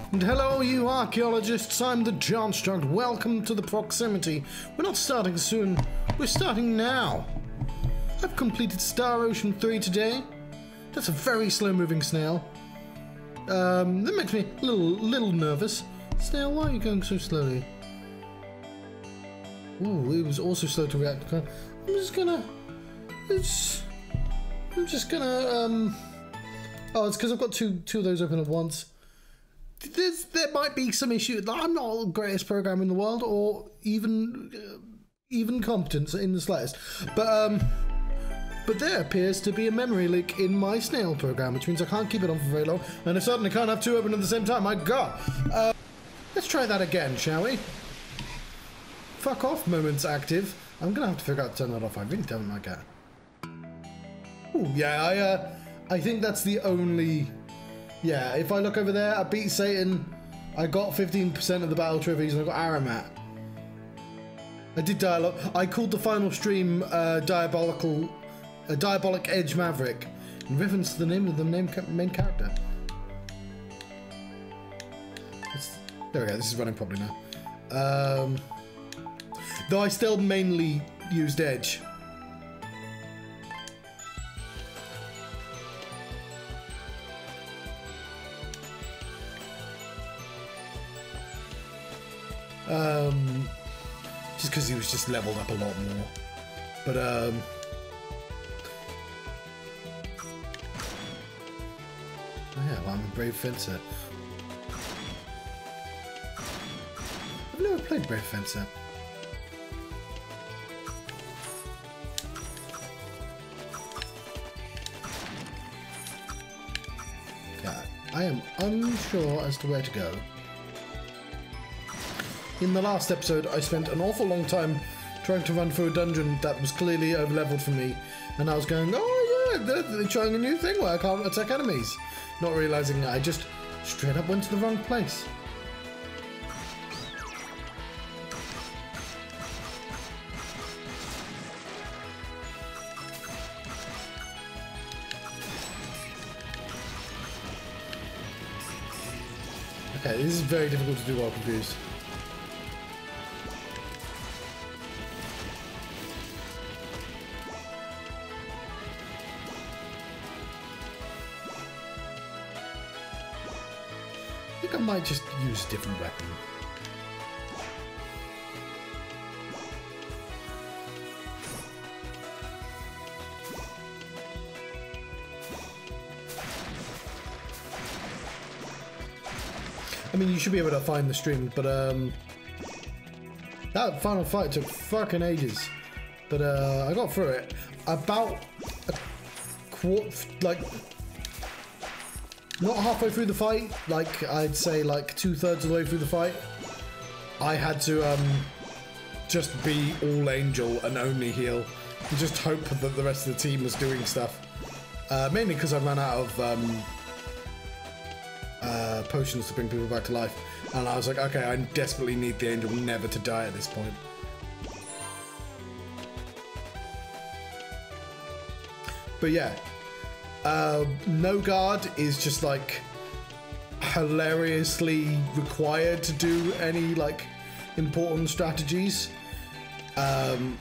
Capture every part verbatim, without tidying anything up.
And hello, you archaeologists. I'm the Johnstruct. Welcome to the proximity. We're not starting soon. We're starting now. I've completed Star Ocean three today. That's a very slow-moving snail. Um, that makes me a little, little nervous. Snail, why are you going so slowly? Ooh, it was also slow to react. I'm just gonna... It's... I'm just gonna, um... Oh, it's because I've got two, two of those open at once. There's, there might be some issue. I'm not the greatest programmer in the world, or even uh, even competent in the slightest. But um, but there appears to be a memory leak in my snail program, which means I can't keep it on for very long, and I certainly can't have two open at the same time. My God! Uh, let's try that again, shall we? Fuck off, moments active. I'm gonna have to figure out to turn that off. I really don't like that. Ooh, yeah, I uh, I think that's the only. Yeah, if I look over there, I beat Satan, I got fifteen percent of the battle trophies, and I got Aramat. I did dialogue. I called the final stream uh, Diabolical, uh, Diabolic Edge Maverick, in reference to the name of the name ca main character. It's, there we go, this is running properly now. Um, though I still mainly used Edge. Um, just because he was just leveled up a lot more. But, um... oh yeah, well, I'm a Brave Fencer. I've never played Brave Fencer. Yeah, I am unsure as to where to go. In the last episode, I spent an awful long time trying to run through a dungeon that was clearly over-leveled for me, and I was going, oh yeah, they're, they're trying a new thing where I can't attack enemies. Not realising that I just straight up went to the wrong place. Okay, this is very difficult to do while confused. I think I might just use a different weapon. I mean, you should be able to find the stream, but um, that final fight took fucking ages. But uh, I got through it. About a quarter, like. Not halfway through the fight, like I'd say like two thirds of the way through the fight, I had to um, just be all angel and only heal, and just hope that the rest of the team was doing stuff. Uh, mainly because I ran out of um, uh, potions to bring people back to life, and I was like, okay, I desperately need the angel never to die at this point. But yeah. Uh, no guard is just like hilariously required to do any like important strategies. Um,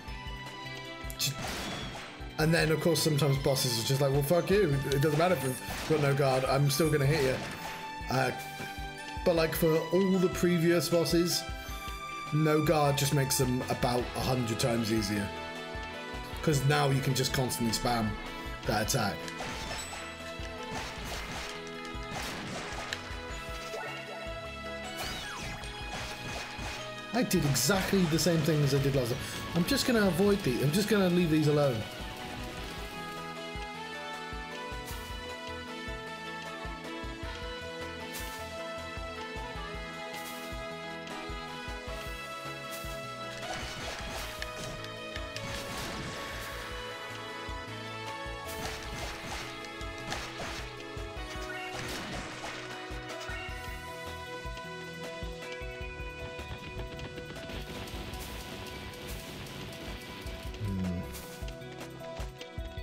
and then of course sometimes bosses are just like, well fuck you, it doesn't matter if you've got no guard, I'm still gonna hit you. Uh, but like for all the previous bosses, no guard just makes them about a hundred times easier. Because now you can just constantly spam that attack. I did exactly the same thing as I did last time. I'm just going to avoid these. I'm just going to leave these alone.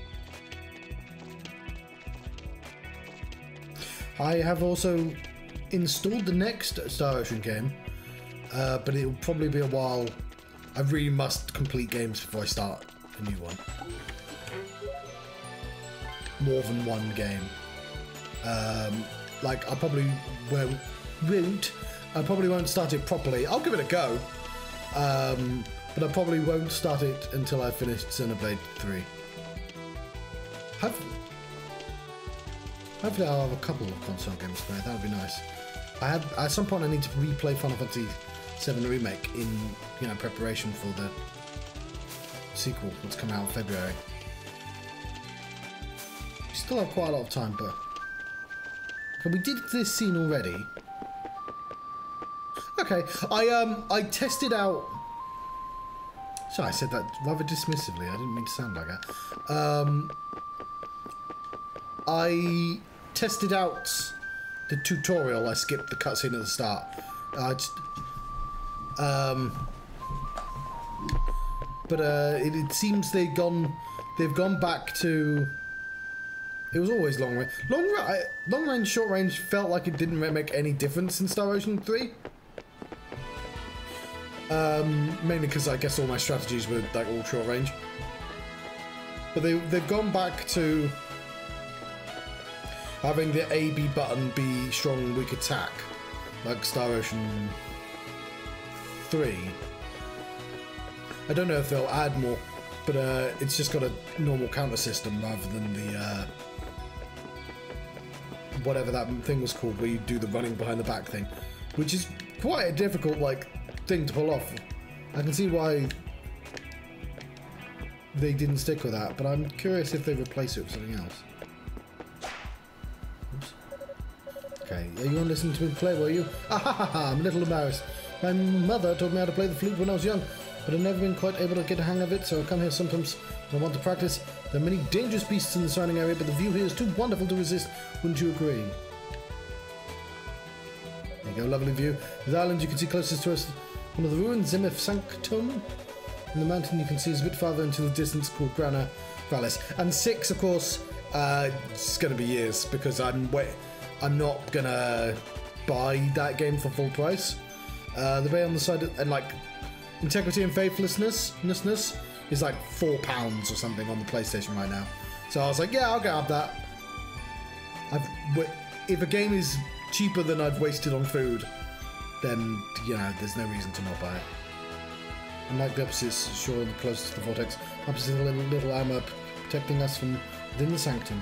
I have also installed the next Star Ocean game, uh, but it'll probably be a while. I really must complete games before I start a new one. More than one game. Um, like, I probably won't, won't, I probably won't start it properly. I'll give it a go. Um, but I probably won't start it until I've finished Xenoblade three. Have, hopefully I'll have a couple of console games to play. That would be nice. I had, at some point I need to replay Final Fantasy seven Remake in, you know, preparation for the sequel that's coming out in February. We still have quite a lot of time, but... Okay, we did this scene already. Okay, I um I tested out... Sorry, I said that rather dismissively. I didn't mean to sound like that. Um, I tested out the tutorial. I skipped the cutscene at the start. I just... Um, but uh, it, it seems they've gone, they've gone back to. It was always long range. Long, ra long range, short range felt like it didn't make any difference in Star Ocean three. Um, mainly because I guess all my strategies were like all short range. But they they've gone back to having the A B button be strong, weak attack, like Star Ocean three. I don't know if they'll add more, but uh, it's just got a normal counter system rather than the uh, whatever that thing was called, where you do the running behind the back thing, which is quite a difficult like thing to pull off. I can see why they didn't stick with that, but I'm curious if they replace it with something else. Oops. Okay, are you on listening to me play, were you? Ah ha ha ha! I'm a little embarrassed. My mother taught me how to play the flute when I was young, but I've never been quite able to get a hang of it, so I come here sometimes when I want to practice. There are many dangerous beasts in the surrounding area, but the view here is too wonderful to resist. Wouldn't you agree? There you go, lovely view. The island you can see closest to us, one of the ruins, Zimif Sanctum. And the mountain you can see is a bit farther into the distance called Grana Vallis. And six, of course, uh, it's going to be years, because I'm wait, I'm not going to buy that game for full price. Uh, the bay on the side, of, and like Integrity and Faithlessness is like four pounds or something on the PlayStation right now. So I was like, yeah, I'll grab that. I've, if a game is cheaper than I've wasted on food, then you know there's no reason to not buy it. Unlike the opposites, sure, the closest to the vortex, opposite the little, little armor protecting us from within the sanctum.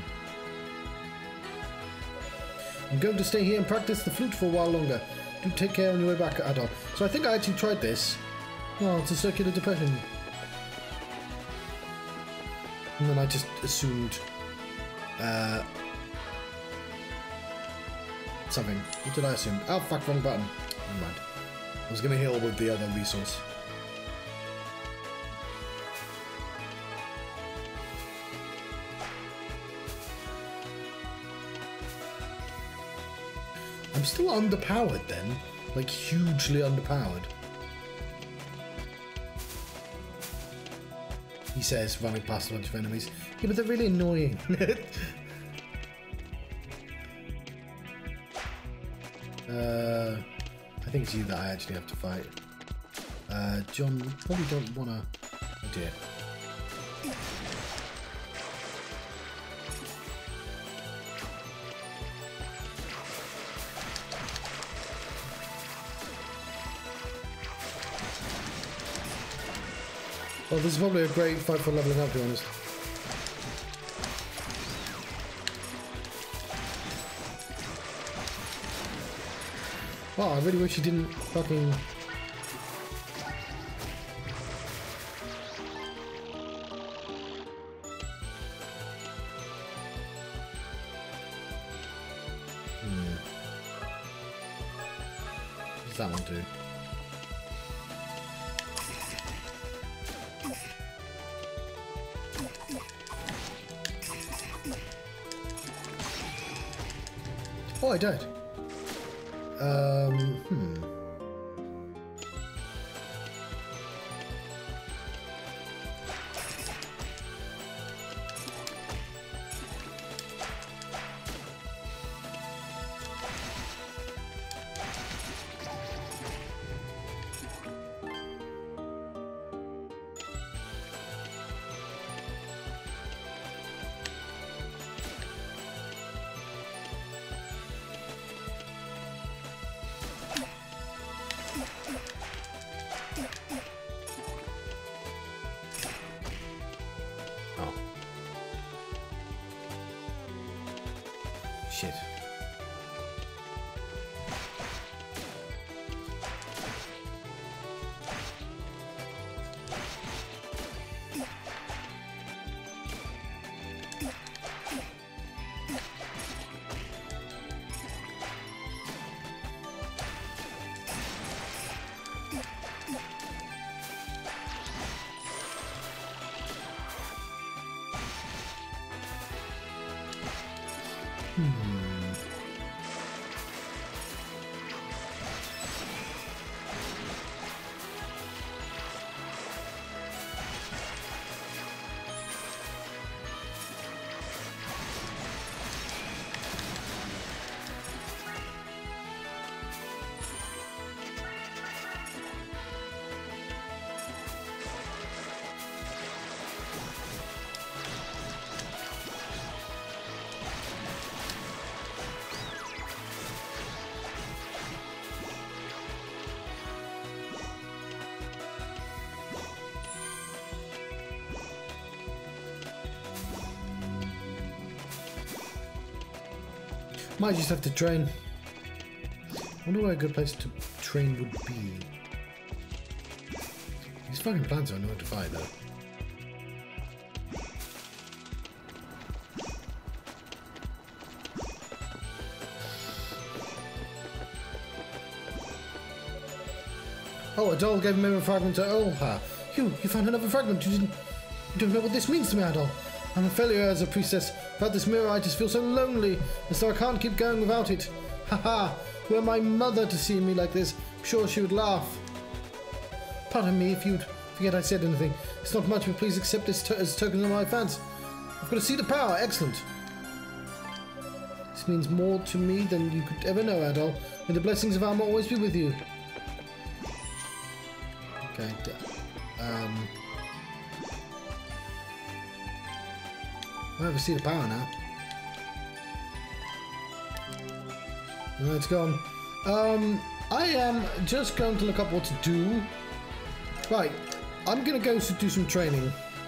I'm going to stay here and practice the flute for a while longer. Do take care on your way back, Adon. So I think I actually tried this. Oh, it's a circular depression. And then I just assumed uh, something. What did I assume? Oh, fuck, wrong button. Never mind. I was going to heal with the other resource. I'm still underpowered then, like hugely underpowered. He says, running past a bunch of enemies. Yeah, but they're really annoying. uh, I think it's you that I actually have to fight. Uh, John, you probably don't want to... Oh dear. Well, this is probably a great fight for leveling up, to be honest. Wow, I really wish you didn't fucking... Hmm. What does that one do? Oh, I died. Um, hmm. Shit. Might just have to train. I wonder where a good place to train would be. These fucking plants are annoying to fight though. Oh, a doll gave a mirror fragment to Olha. You, you found another fragment. You didn't, you don't know what this means to me, Adol. I'm a failure as a priestess. Without this mirror, I just feel so lonely, as though I can't keep going without it. Haha, were my mother to see me like this, I'm sure she would laugh. Pardon me if you'd forget I said anything. It's not much, but please accept this to as token of my thanks. I've got a seed of power. Excellent. This means more to me than you could ever know, Adol. May the blessings of Alma always be with you. Okay. Um... I have a seed of power now. No, it's gone. Um, I am just going to look up what to do. Right, I'm going to go to do some training.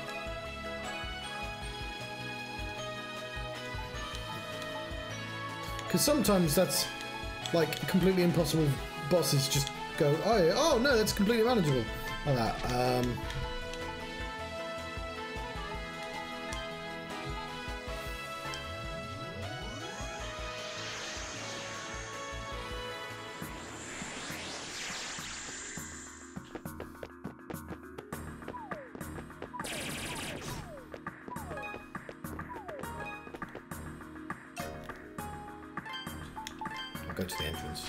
Because sometimes that's like completely impossible. Bosses just go, oh, yeah, oh no, that's completely manageable. Like that. Um, Go to the entrance.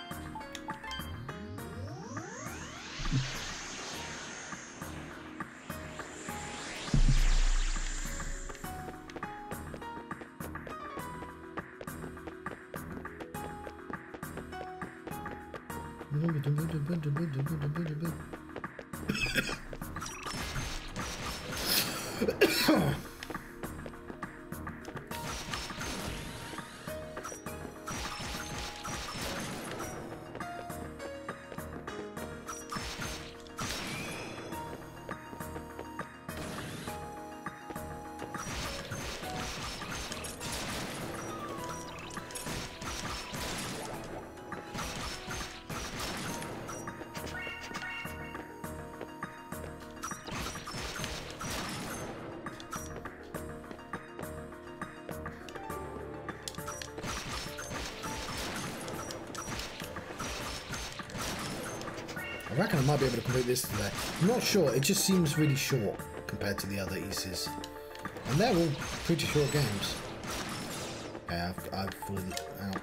I reckon I might be able to complete this today. I'm not sure, it just seems really short compared to the other E Cs. And they're all pretty short games. Yeah, I've, I've fully out.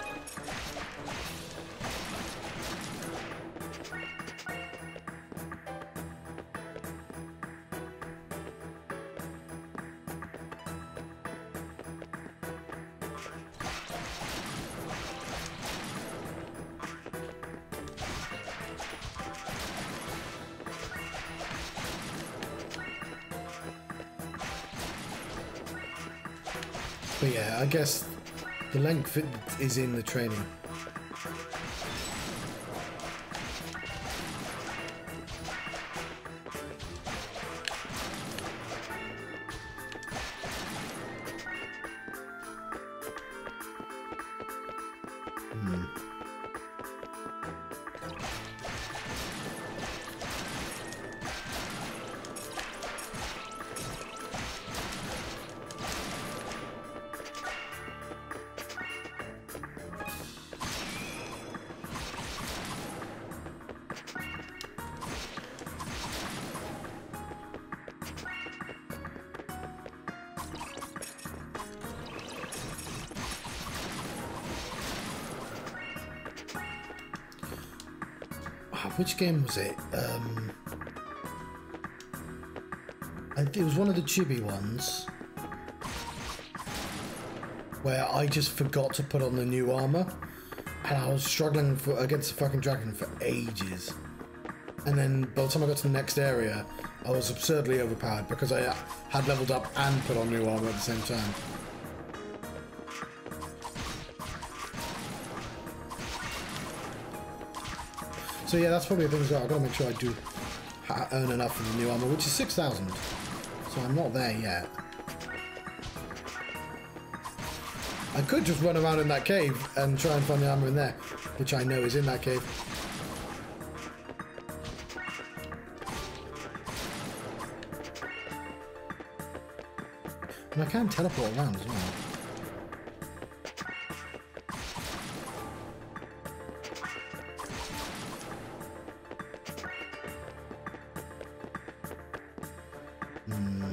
But yeah, I guess the length is in the training. Oh, which game was it? Um, I, it was one of the chibi ones where I just forgot to put on the new armor, and I was struggling for, against the fucking dragon for ages. And then by the time I got to the next area, I was absurdly overpowered because I had leveled up and put on new armor at the same time. So yeah, that's probably a thing as well. I've got to make sure I do ha earn enough for the new armor, which is six thousand. So I'm not there yet. I could just run around in that cave and try and find the armor in there, which I know is in that cave. And I can teleport around as well. Hmm.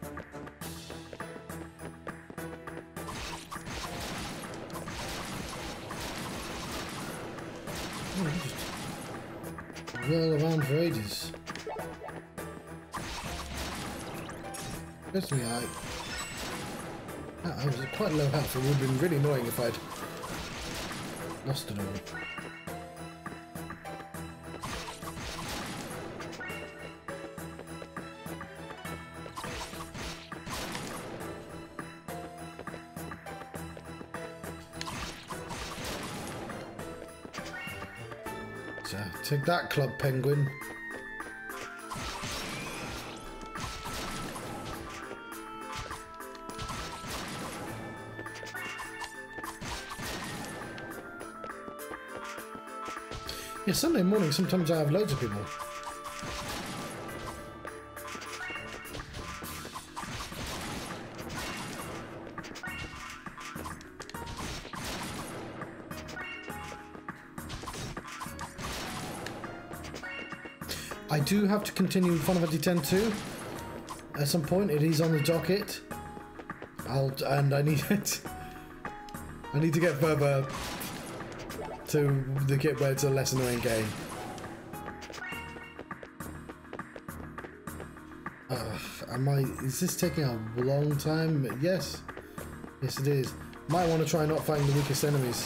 Oh, just whirl around for ages. Personally, I... I was at quite low health. It would have been really annoying if I'd lost it all. So, take that, Club Penguin. Yeah, Sunday morning, sometimes I have loads of people. I do have to continue Final Fantasy X two at some point. It is on the docket. I'll and I need it. I need to get further to the get where it's a less annoying game. Uh, am I? Is this taking a long time? Yes, yes it is. Might want to try not fighting the weakest enemies.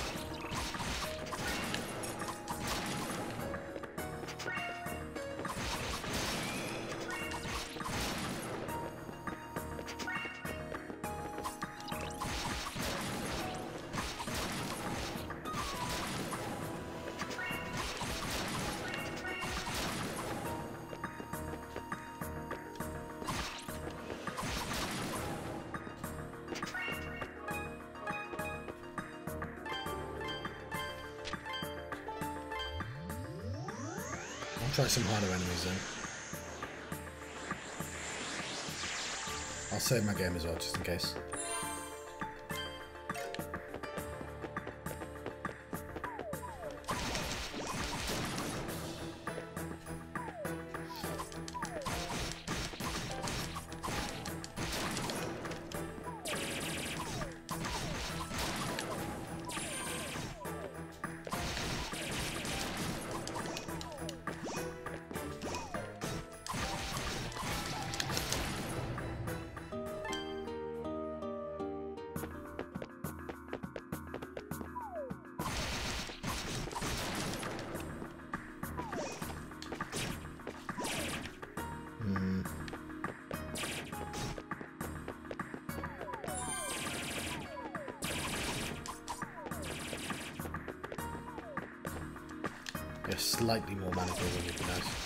Try some harder enemies then. I'll save my game as well, just in case. Yeah, slightly more manageable would be nice.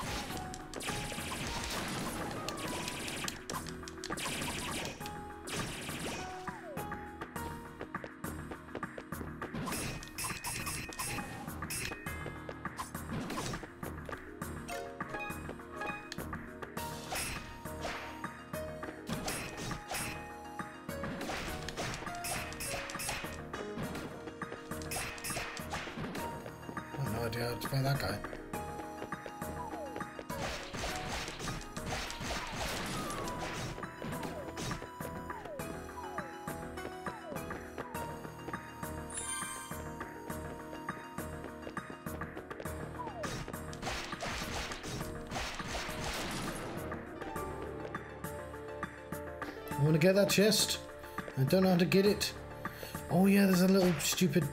Idea how to find that guy. want to get that chest. I don't know how to get it. Oh yeah, there's a little stupid...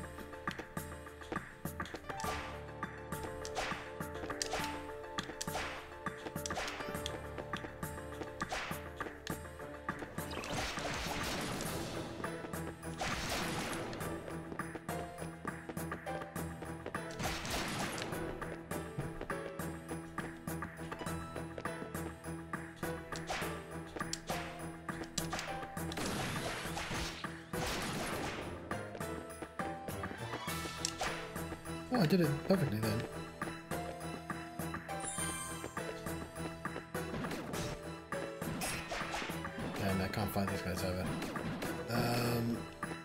Oh, I did it perfectly then. Damn, I can't find these guys over. Um...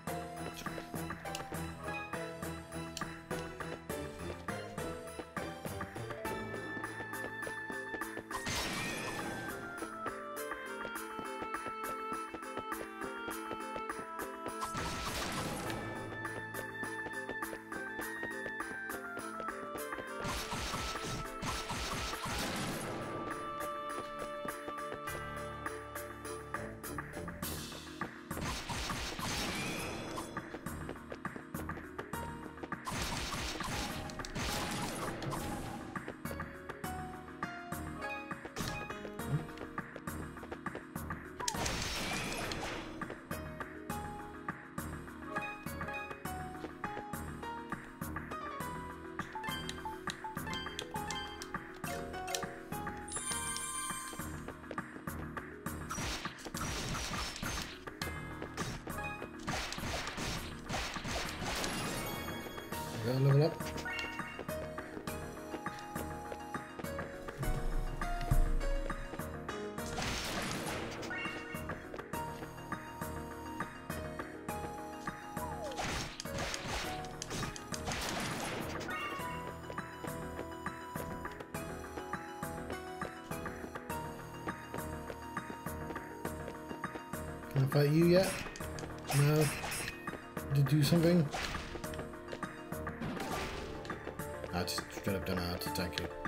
Gotta level up. Can I fight you yet? No. Did you do something? I just straight up don't know how to attack you.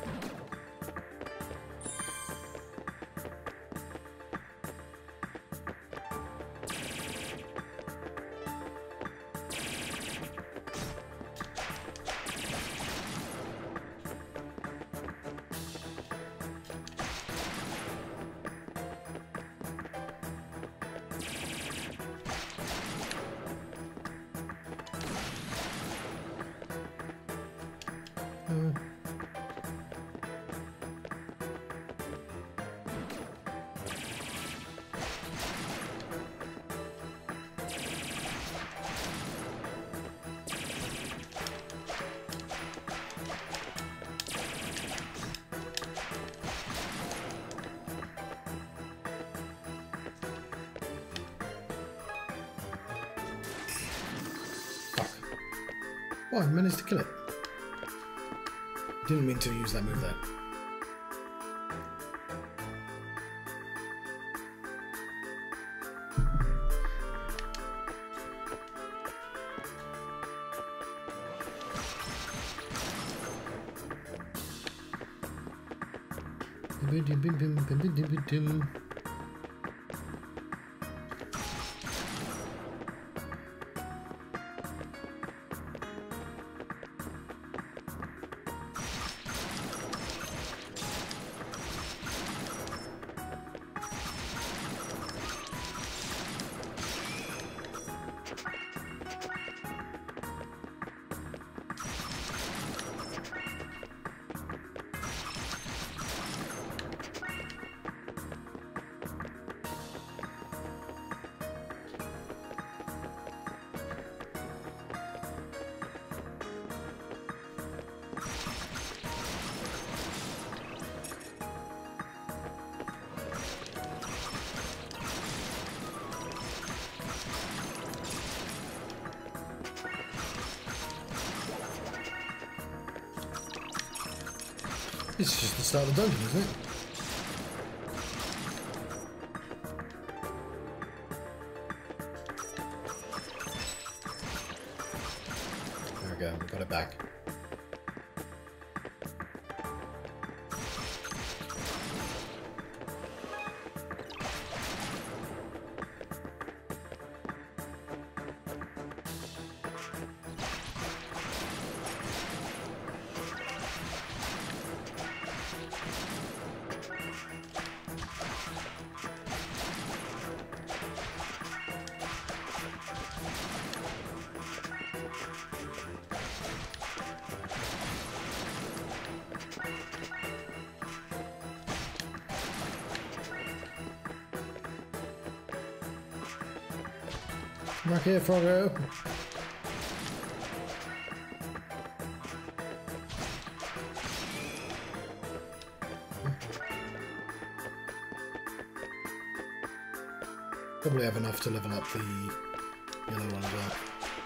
Uh, fuck. Oh, I managed to kill it. Didn't mean to use that move there. This is just the start of the dungeon, isn't it? There we go, we got it back. Back here, Froggo. Probably have enough to level up the yellow one as well.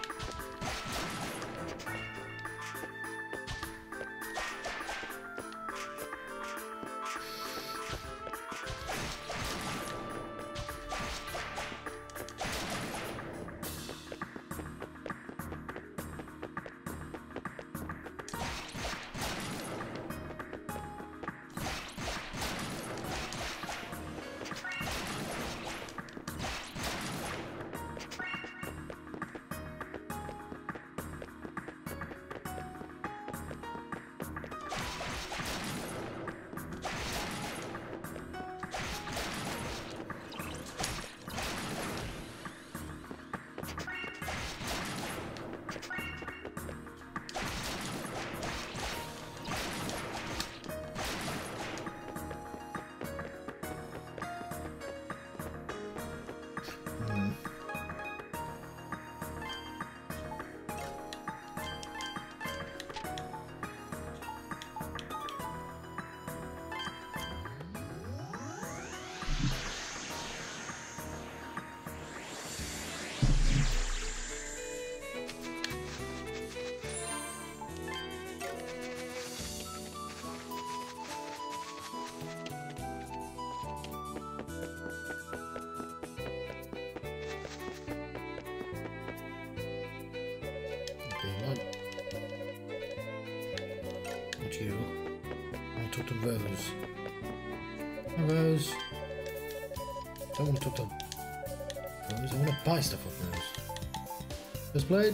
You. I'll talk to Rose. Hi, Rose. Don't want to talk to Rose. I want to buy stuff off Rose. First blade.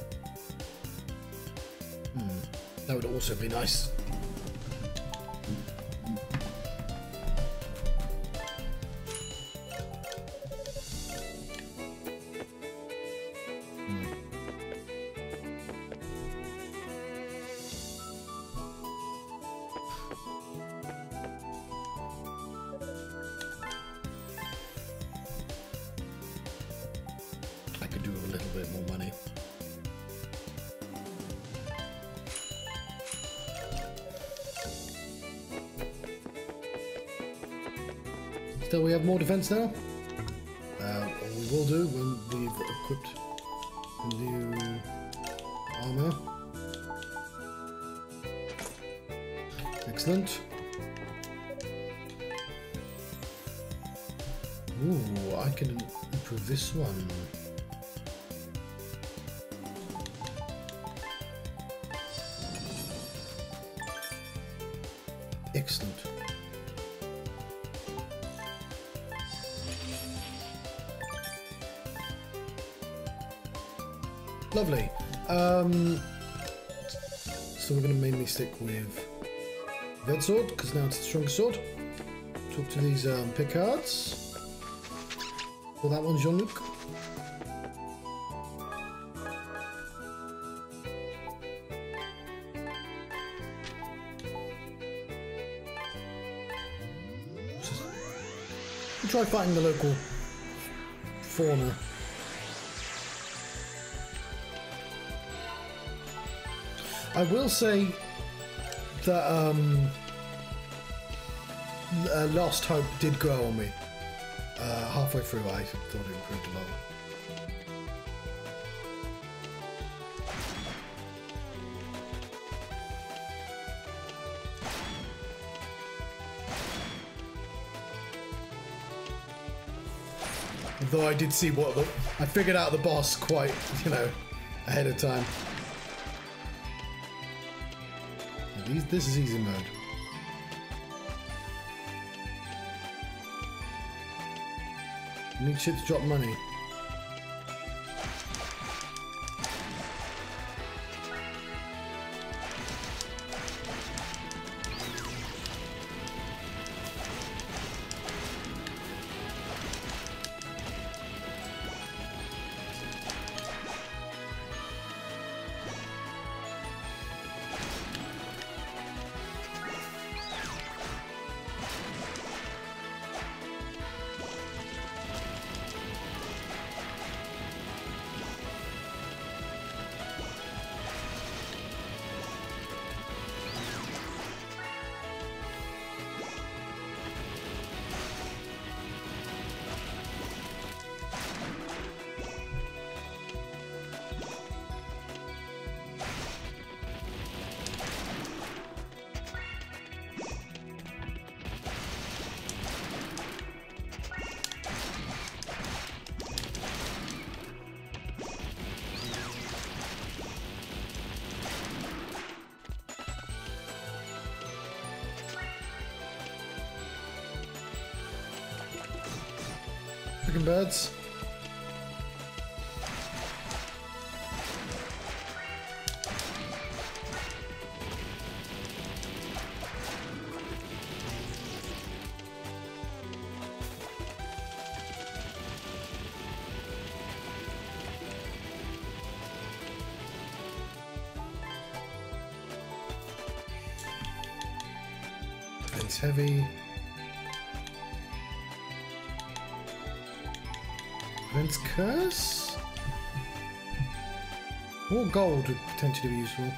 Hmm. That would also be nice. Still, we have more defense now. Uh, we will do when we've equipped new armor. Excellent. Ooh, I can improve this one. Excellent. Lovely. Um, so we're going to mainly stick with Red Sword, because now it's the strongest sword. Talk to these um, Picards. Well, that one's Jean-Luc. Try fighting the local fauna. I will say that um, uh, Lost Hope did grow on me. Uh, halfway through, I thought it improved a lot. Though I did see what the, I figured out the boss quite, you know, ahead of time. These, this is easy mode. You need shit to drop money. freaking birds. It's heavy. Prevents curse? More gold would potentially be useful.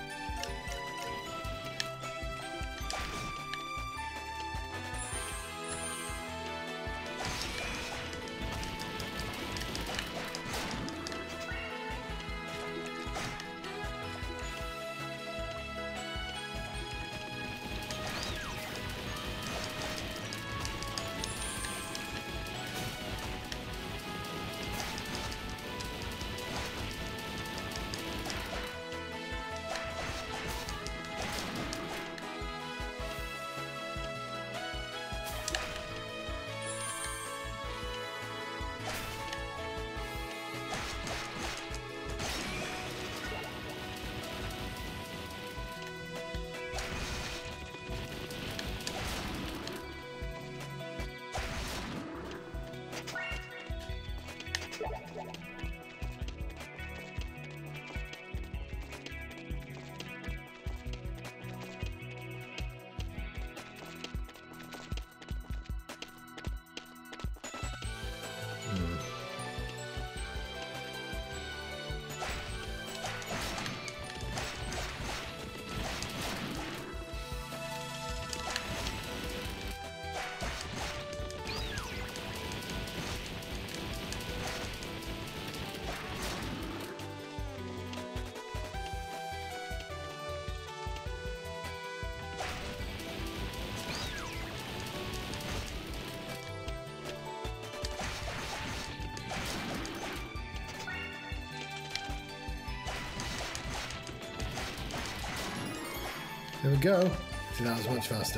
There we go. See, that was much faster.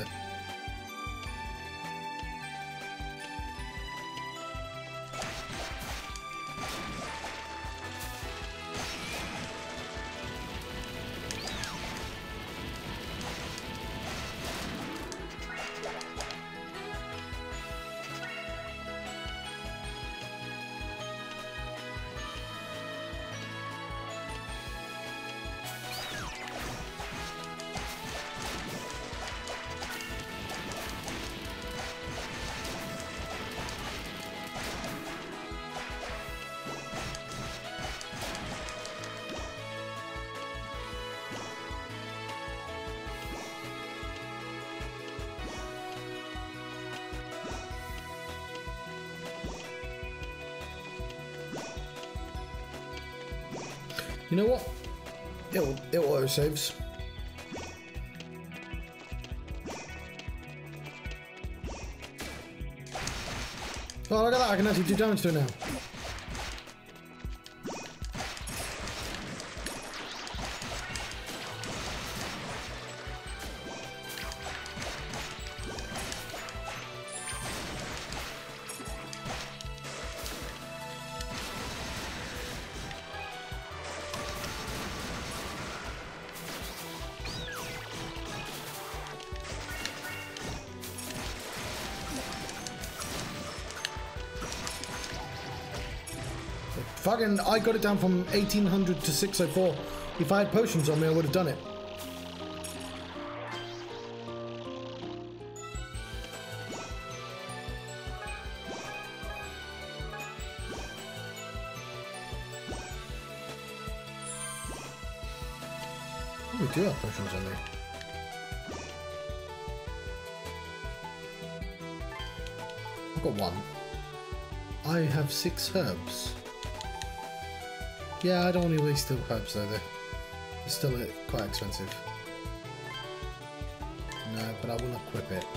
You know what? It'll, it auto saves. Oh, look at that! I can actually do damage to it now. Fucking, I got it down from eighteen hundred to six oh four. If I had potions on me, I would have done it. Oh, we do have potions on me. I've got one. I have six herbs. Yeah, I don't want to waste the herbs though, they're still quite expensive. No, but I will equip it.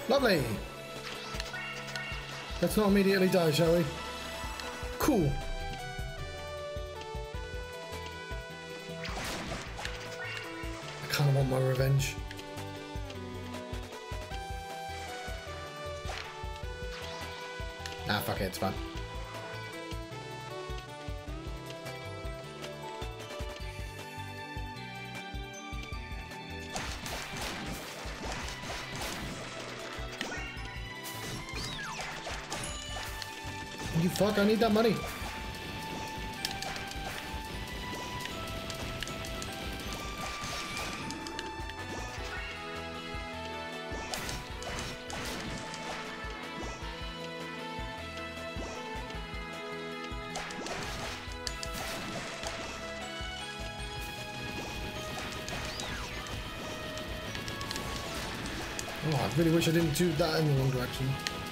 Lovely. Let's not immediately die, shall we? Cool. I kind of want my revenge. Nah, fuck it, it's fine. You fuck, I need that money. Oh, I really wish I didn't do that in the wrong direction.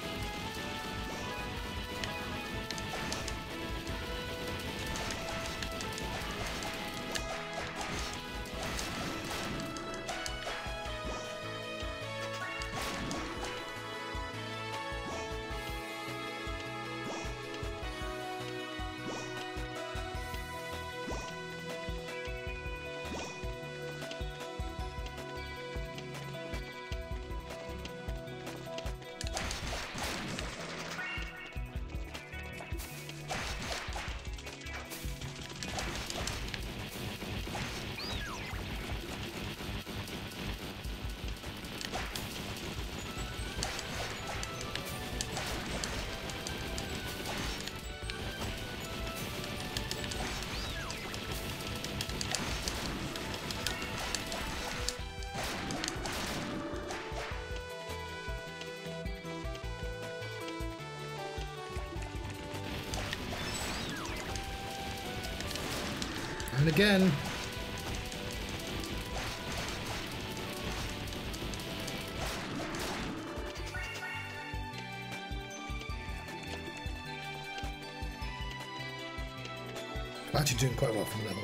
And again. I'm actually doing quite well from the level.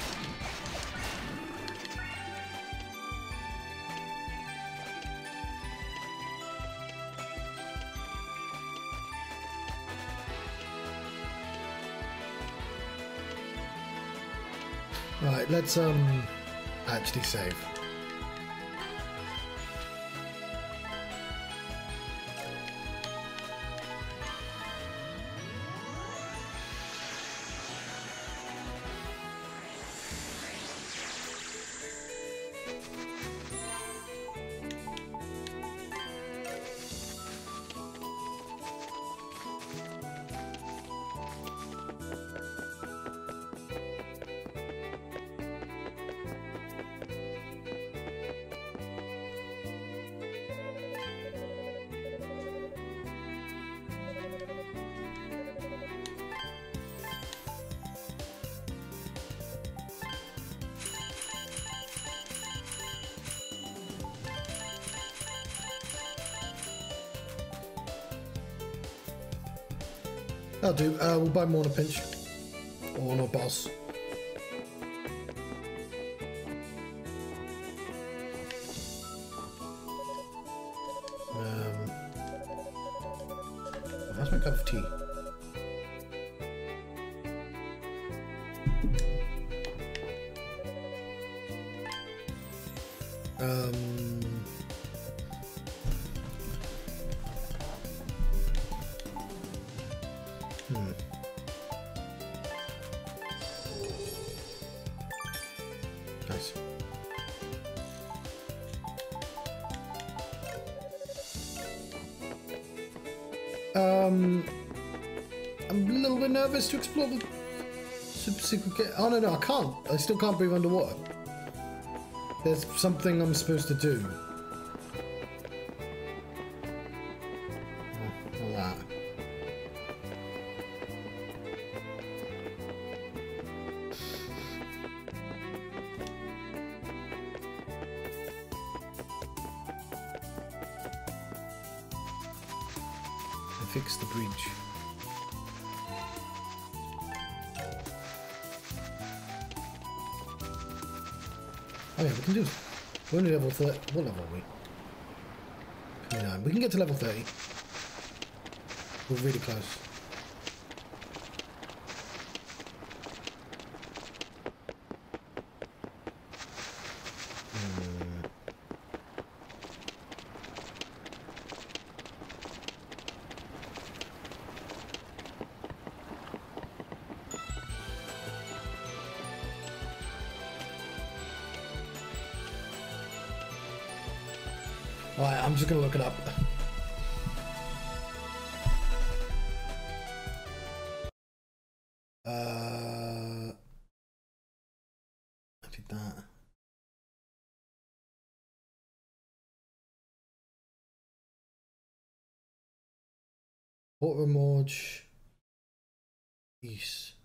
Right, let's um actually save. That'll do. Uh, we'll buy more on a pinch. Or on a boss. Um, that's my cup of tea. Um... Hmm. Nice. Um, I'm a little bit nervous to explore the subsequent. Oh no, no, I can't. I still can't breathe underwater. There's something I'm supposed to do. Oh, all that. Fix the bridge. Oh yeah, we can do it. We're only level thirty. What level are we? twenty-nine. We can get to level thirty. We're really close. Alright, I'm just gonna look it up. Uh, I did that. Water Morge East.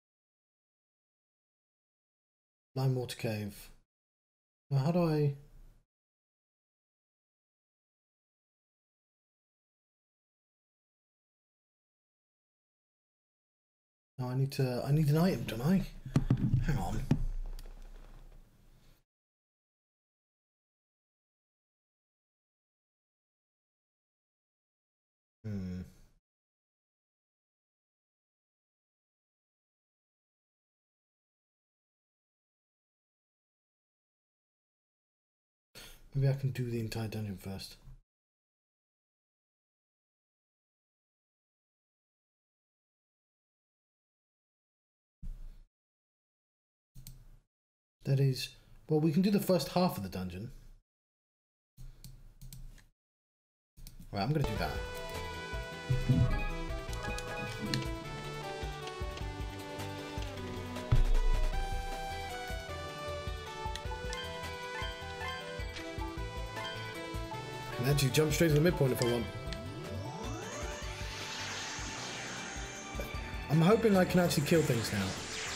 Lime Water Cave. Now, how do I? No, I need to. I need an item, don't I? Hang on. Hmm. Maybe I can do the entire dungeon first. That is, well, we can do the first half of the dungeon. Right, I'm gonna do that. I can actually jump straight to the midpoint if I want. I'm hoping I can actually kill things now.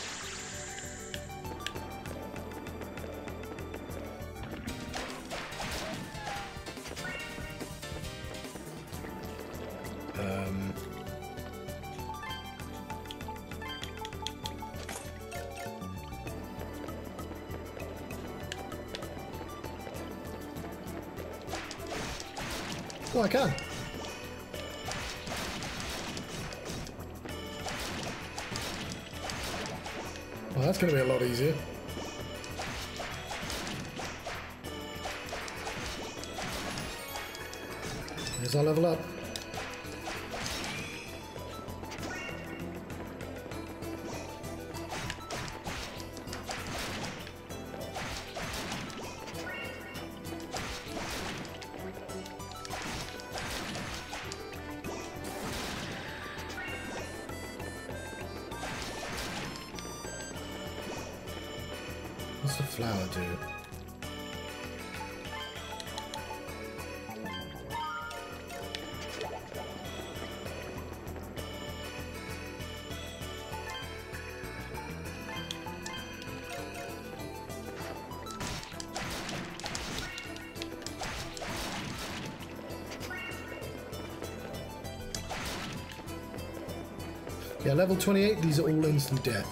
Um, oh, I can. Well, that's going to be a lot easier. There's our level up. What's the flower do? Yeah, level twenty-eight, these are all instant death.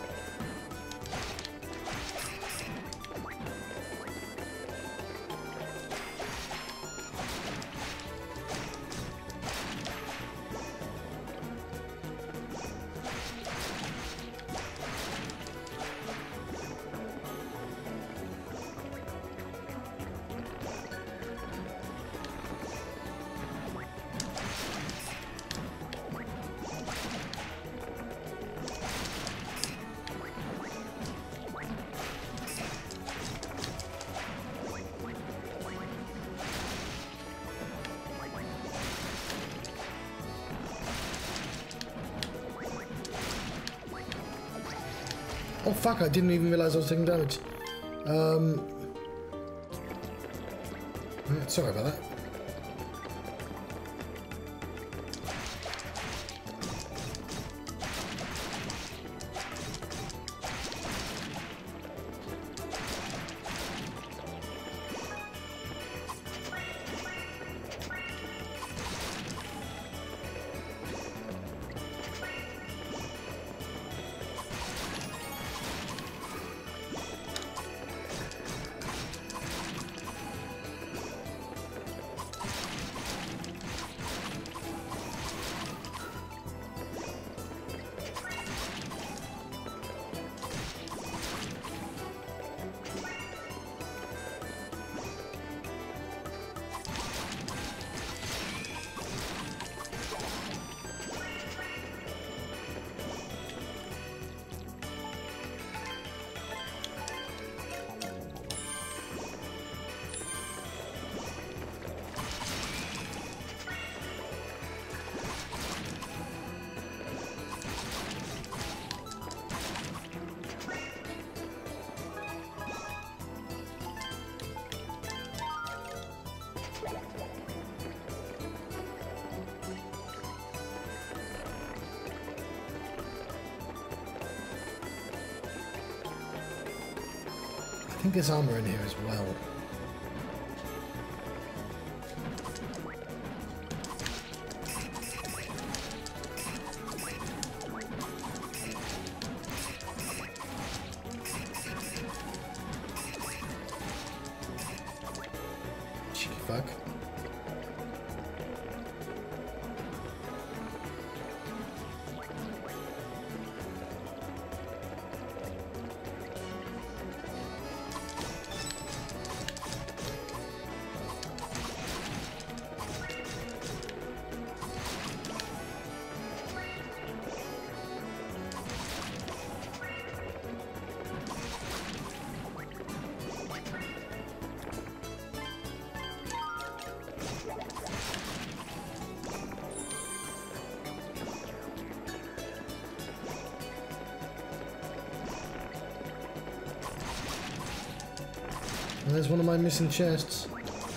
Oh fuck, I didn't even realise I was taking damage. Um, sorry about that. think there's armor in here as well. Cheeky fuck. And there's one of my missing chests.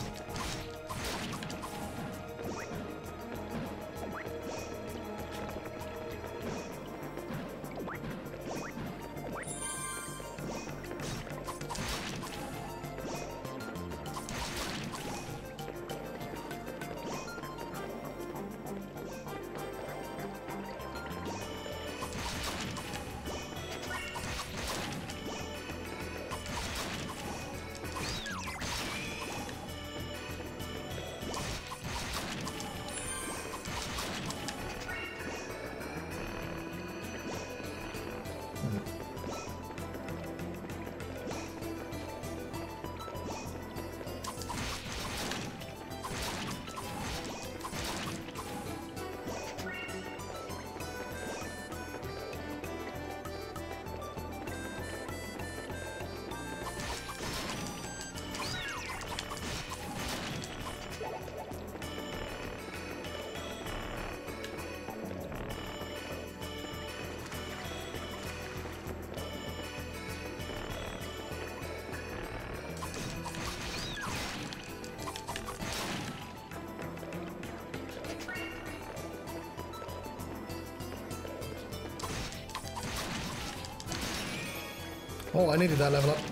Oh, I needed that level up.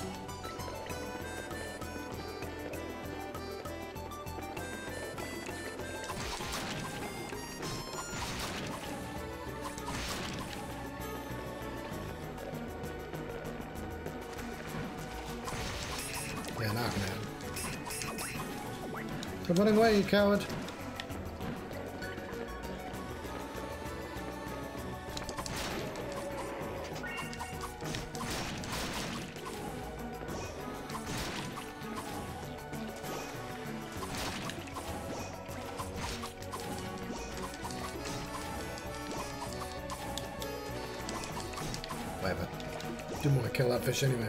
Yeah, now I can hit him. Stop running away, you coward. Whatever. Didn't want to kill that fish anyway.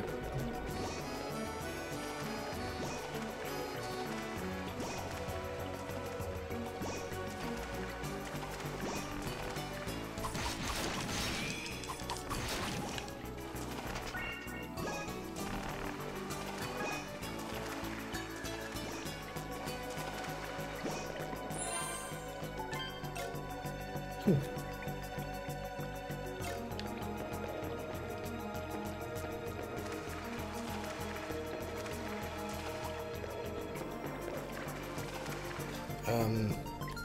Cool. Um,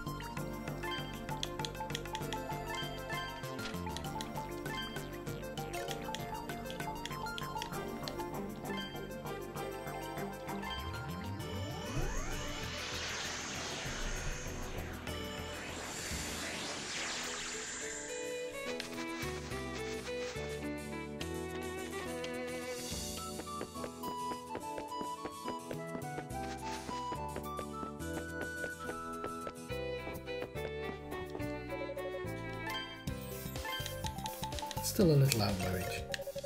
Still a little out of my reach.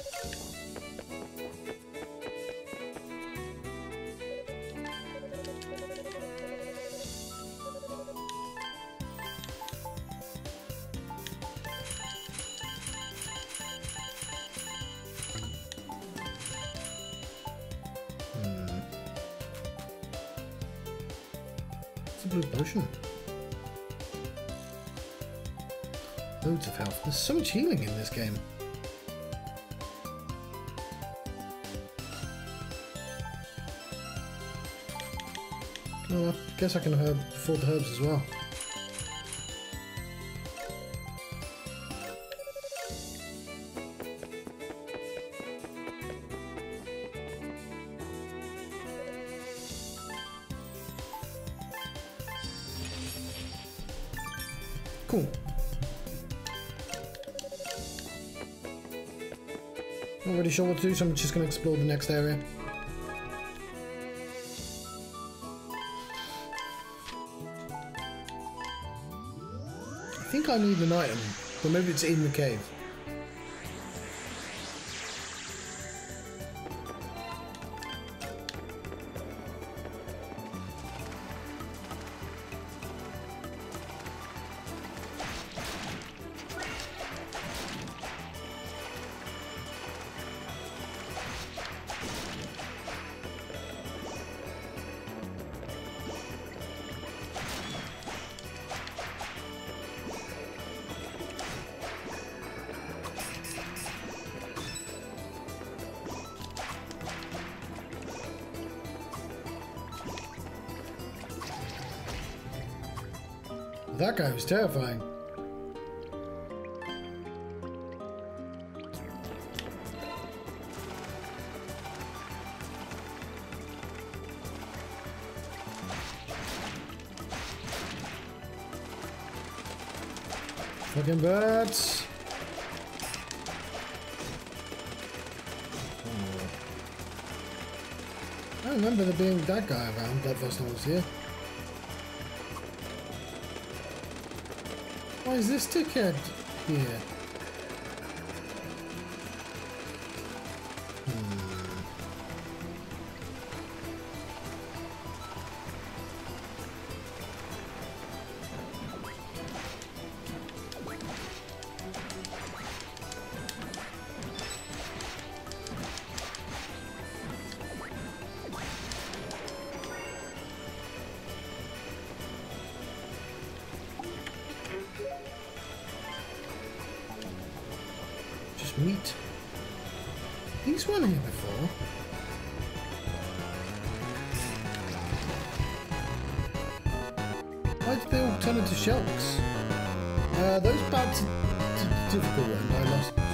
Hmm. It's a blue potion. Loads of health. There's so much healing in this game. Oh, I guess I can herb, afford the herbs as well. Cool. Not really sure what to do, so I'm just going to explore the next area. I think I need an item, but maybe it's in the cave. That guy was terrifying. Fucking birds. I remember there being that guy around that first time I was here. Why is this dickhead here? Meat. These weren't here before. Why did they all turn into sharks? Uh, those bats are difficult ones. I lost.